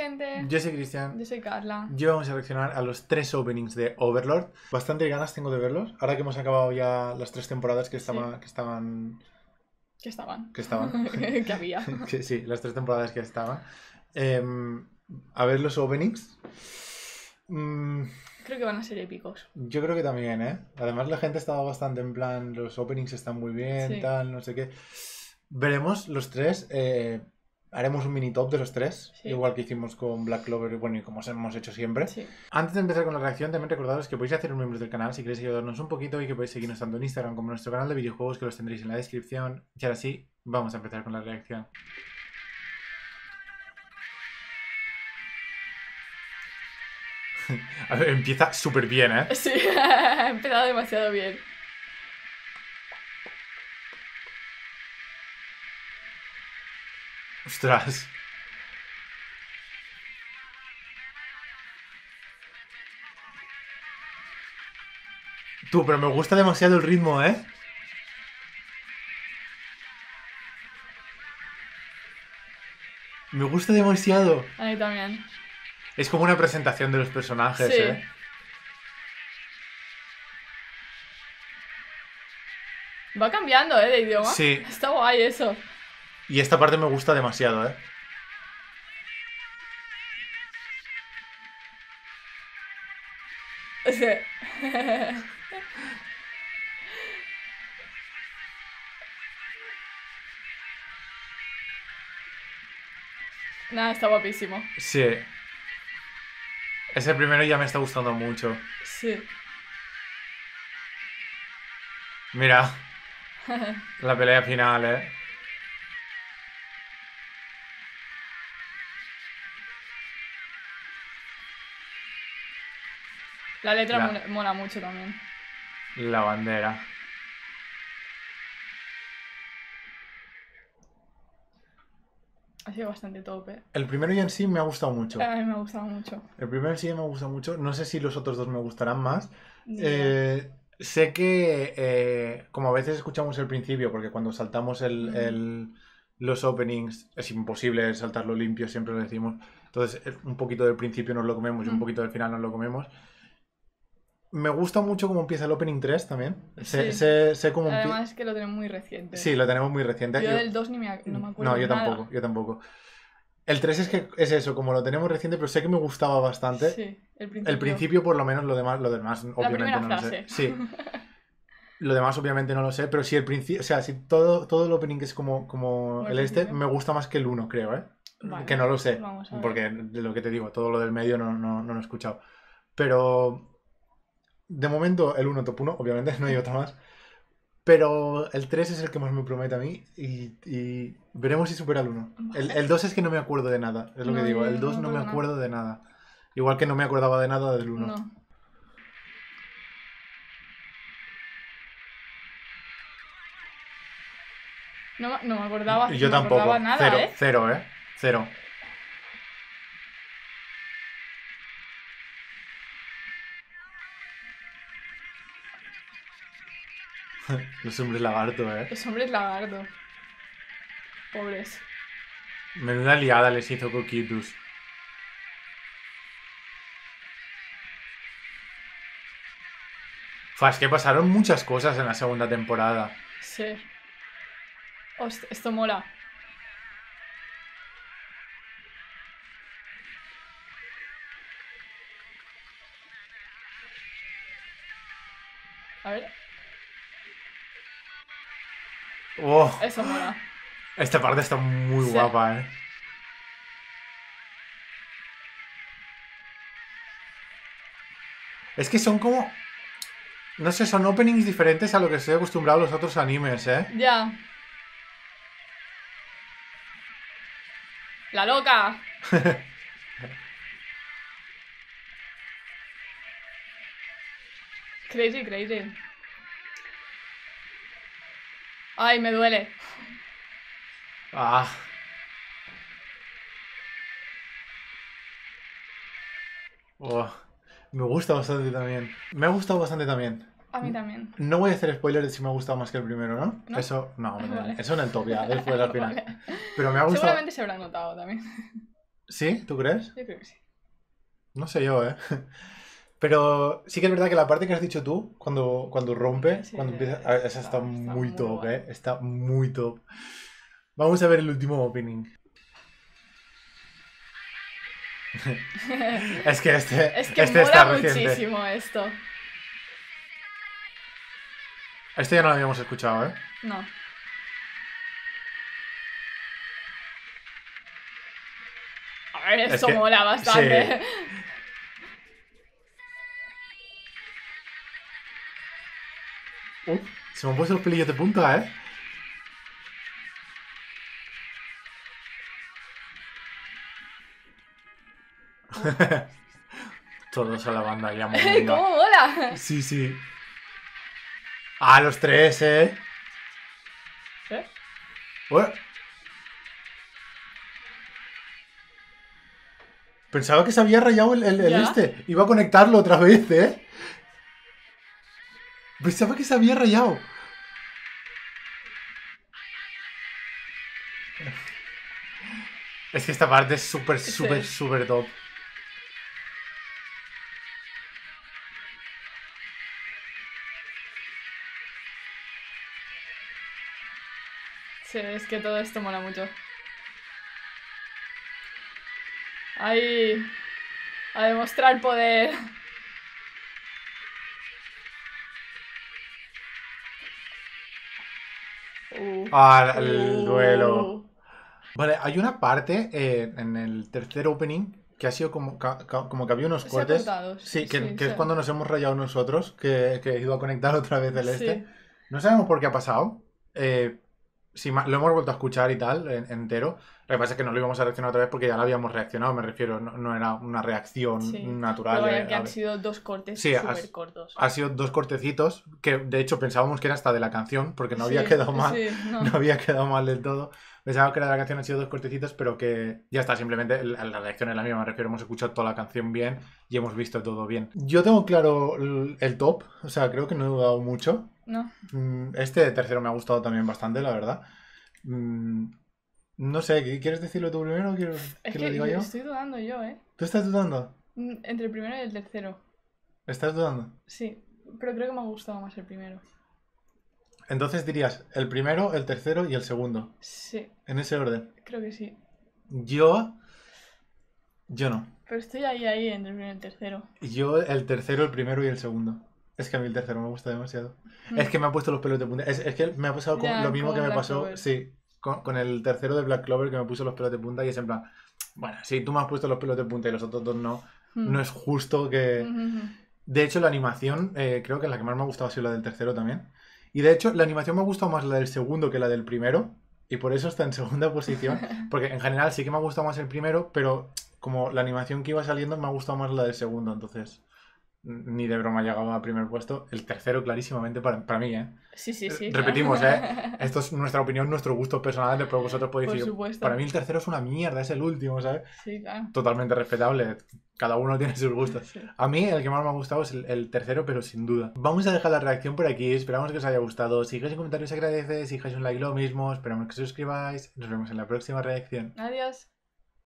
gente. Yo soy Cristian. Yo soy Carla. Yo vamos a reaccionar a los 3 openings de Overlord. Bastante ganas tengo de verlos. Ahora que hemos acabado ya las 3 temporadas que estaban... ¿Qué estaban? Que había. Sí, las 3 temporadas que estaban. A ver los openings. Creo que van a ser épicos. Yo creo que también, ¿eh? Además la gente estaba bastante en plan, los openings están muy bien, Sí. tal, no sé qué. Veremos los 3. Haremos un mini top de los 3, Sí. igual que hicimos con Black Clover, bueno, y como hemos hecho siempre. Sí. Antes de empezar con la reacción, también recordaros que podéis haceros miembros del canal si queréis ayudarnos un poquito y que podéis seguirnos tanto en Instagram como en nuestro canal de videojuegos, que los tendréis en la descripción. Y ahora sí, vamos a empezar con la reacción. A ver, empieza súper bien, ¿eh? Sí, ha empezado demasiado bien. Ostras. Tú, pero me gusta demasiado el ritmo, ¿eh? Me gusta demasiado. A mí también. Es como una presentación de los personajes, Sí. ¿eh? Va cambiando, de idioma. Sí. Está guay eso. Y esta parte me gusta demasiado, ¿eh? Sí. Nada, está guapísimo. Sí. Ese primero ya me está gustando mucho. Sí. Mira. La pelea final, ¿eh? La letra La- mola mucho también. La bandera. Ha sido bastante top, El primero ya en sí me ha gustado mucho. A mí me ha gustado mucho. El primero en sí me gusta mucho. No sé si los otros dos me gustarán más. Ni idea. Sé que, como a veces escuchamos el principio, porque cuando saltamos los openings es imposible saltarlo limpio, siempre lo decimos. Entonces, un poquito del principio nos lo comemos y un poquito del final nos lo comemos. Me gusta mucho cómo empieza el opening 3 también. Sí. Sé cómo empieza. Además es que lo tenemos muy reciente. Sí, lo tenemos muy reciente. Yo del 2 no me acuerdo. No, yo nada. tampoco, yo tampoco. El 3 es que es eso, como lo tenemos reciente, pero sé que me gustaba bastante. Sí, el principio. El principio, por lo menos, lo demás obviamente primera no lo frase. sé. Sí. Lo demás, obviamente, no lo sé, pero si el principio, o sea, si todo el opening es como el principio. me gusta más que el 1, creo, ¿eh? Vale, que no lo sé, vamos a ver. porque de lo que te digo, todo lo del medio no lo he escuchado. Pero, de momento, el 1 top 1, obviamente, no hay otro más. Pero el 3 es el que más me promete a mí y veremos si supera el 1. Vale. El 2 es que no me acuerdo de nada, es lo que No, digo. yo El 2 no no me me acuerdo acuerdo de nada. Igual que no me acordaba de nada del 1. No. No me acordaba. Y yo no me tampoco. acordaba nada, Cero, ¿eh? Cero. Los hombres lagarto, ¿eh? Los hombres lagarto. Pobres. Menuda liada les hizo Coquitus. Es que pasaron muchas cosas en la segunda temporada. Sí. Hostia, esto mola. A ver, Oh, eso mola. esta parte está muy Sí. guapa, ¿eh? Es que son como... No sé, son openings diferentes a lo que estoy acostumbrado a los otros animes, ¿eh? Ya. La loca. Crazy, crazy. Ay, me duele. Ah. Oh, me gusta bastante también. Me ha gustado bastante también. A mí también. No voy a hacer spoilers de si me ha gustado más que el primero, ¿no? ¿No? Eso, no, Vale. eso en el top ya, después al final. Vale. Pero me ha gustado. Seguramente se habrá notado también. ¿Sí? ¿Tú crees? Yo creo que sí. No sé yo, ¿eh? Pero sí que es verdad que la parte que has dicho tú, cuando rompe, Sí, cuando empieza, esa está está muy muy top, guay. ¿eh? Está muy top. Vamos a ver el último opening. Es que Es que este mola está reciente. muchísimo esto. Este ya no lo habíamos escuchado, ¿eh? No. A ver, Es esto que, mola sí. bastante. Uf, se me han puesto los pelillos de punta, ¿eh? Todos a la banda ya mominga. ¿Cómo mola? Sí, sí. Ah, los tres, ¿eh? ¿Eh? Ué, pensaba que se había rayado el ¿Ya? este. Iba a conectarlo otra vez, ¿eh? Pensaba que se había rayado. Es que esta parte es súper, súper, Sí. súper top. Sí, es que todo esto mola mucho. Ahí. A demostrar poder. Uh, Ah, el duelo. uh. Vale, hay una parte en el tercer opening que ha sido como que había unos Se ha cortes. cortado, Sí, sí, que es cuando nos hemos rayado nosotros, que he ido a conectar otra vez el este. sí. No sabemos por qué ha pasado. Sí, lo hemos vuelto a escuchar y tal, entero. Lo que pasa es que no lo íbamos a reaccionar otra vez porque ya lo habíamos reaccionado, me refiero. No era una reacción Sí, pero natural. vaya que han sido dos cortes Sí, súper cortos. ha sido dos cortecitos que de hecho pensábamos que era hasta de la canción porque no había Sí, quedado mal, sí, no no. había quedado mal del todo. Pensaba que era de la canción, han sido dos cortecitos, pero que ya está, simplemente la reacción es la misma, me refiero, hemos escuchado toda la canción bien y hemos visto todo bien. Yo tengo claro el top, o sea, creo que no he dudado mucho. No. Este tercero me ha gustado también bastante, la verdad. No sé, ¿quieres decirlo tú primero o quieres Es que lo que diga yo? estoy dudando yo, ¿eh? ¿Tú estás dudando? Entre el primero y el tercero. ¿Estás dudando? Sí, pero creo que me ha gustado más el primero. Entonces dirías el primero, el tercero y el segundo. Sí, En ese orden. creo que sí. Yo. Yo no. Pero estoy ahí entre el primero y el tercero. Yo el tercero, el primero y el segundo. Es que a mí el tercero me gusta demasiado. Es Mm. que me ha puesto los pelos de punta. Es que me ha pasado lo Ya, mismo que como me Black pasó, Clover. sí, con el tercero de Black Clover que me puso los pelos de punta y es en plan, bueno, si tú me has puesto los pelos de punta y los otros dos no, no Mm. es justo que... Mhm. De hecho, la animación, creo que la que más me ha gustado ha sido la del tercero también. Y de hecho, la animación me ha gustado más la del segundo que la del primero. Y por eso está en segunda posición. Porque en general sí que me ha gustado más el primero, pero como la animación que iba saliendo me ha gustado más la del segundo. Entonces, ni de broma llegaba a primer puesto. El tercero, clarísimamente, para mí, ¿eh? Sí, sí, sí, claro. Repetimos, ¿eh? Esto es nuestra opinión, nuestro gusto personal. Después vosotros podéis Por decir, supuesto. para mí el tercero es una mierda, es el último, ¿sabes? Sí, claro. Totalmente respetable. Cada uno tiene sus gustos. Sí. A mí el que más me ha gustado es el tercero, pero sin duda. Vamos a dejar la reacción por aquí. Esperamos que os haya gustado. Si dejáis un comentario se agradece. Si dejáis un like lo mismo. Esperamos que os suscribáis. Nos vemos en la próxima reacción. Adiós.